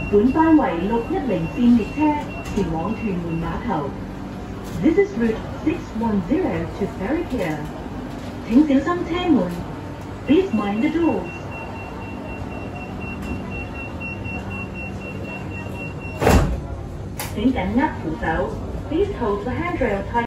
本班為610線列車前往屯門碼頭。This is route 610 to Ferry Pier. 請小心車門。Please mind the doors. 請緊握扶手。Please hold the handrail tight.